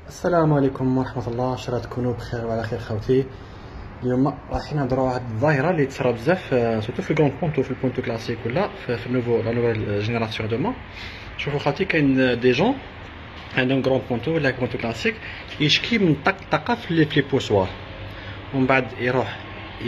السلام عليكم ورحمة الله، ان شاء الله تكونوا بخير وعلى خير خوتي. اليوم رايحين نهضروا على هاد الظاهرة اللي تصرا بزاف سورتو في الكون بونتو، في البونتو كلاسيك ولا في النوفو لا نوفيل جينيراسيون دوما. شوفوا خاوتي كاين دي جون عندهم كرون بونتو ولا بونتو كلاسيك يشكي من طقطقة في لي بوسوار، ومن بعد يروح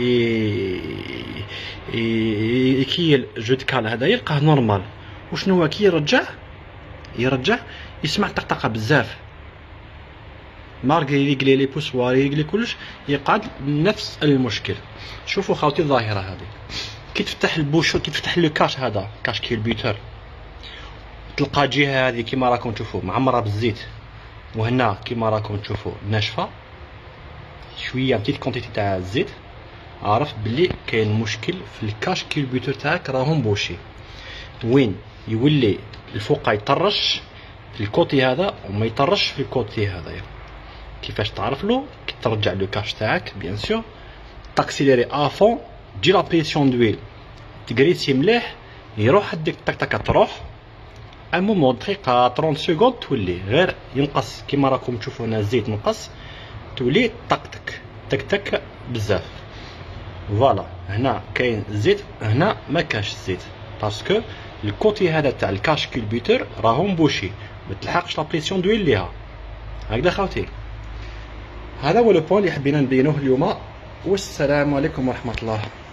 يكيل جو دو كال هذا يلقاه نورمال، وشنو هو كي يرجع يسمع طقطقة بزاف، مارغي يقلي لي بوسوار يقلي كلش يقعد نفس المشكل. شوفوا خاوتي الظاهره هذه كي تفتح البوشو، كي تفتح لو كاش هذا كاش كيلبيوتر، تلقى جهه هذه كيما راكم تشوفوا معمره بالزيت، وهنا كيما راكم تشوفوا ناشفه شويه بتيت كونتيتي تاع الزيت. عرف بلي كاين مشكل في الكاش كيلبيوتر تاعك، راهم بوشي. وين يولي الفوق يطرش في الكوتي هذا وما يطرش في الكوتي هذايا. كيفاش تعرف له؟ كي ترجع لو كاش تاعك بيان سور تاكسيليري افون، تجي لا بريسيون دويل تقريسي مليح، يروح هديك الطقطقه تروح ان مومون دقيقه 30 سكوند تولي غير ينقص كيما راكم تشوفوا هنا الزيت نقص، تولي طقطق تكتك بزاف. فوالا هنا كاين الزيت، هنا ما كاش الزيت باسكو الكوتي هذا تاع الكاش كيلبيوتر راهم بوشي، ما تلحقش لا بريسيون دويل ليها. هكذا خاوتي، هذا هو لو بوين اللي حبينا نبينوه اليوم، والسلام عليكم ورحمة الله.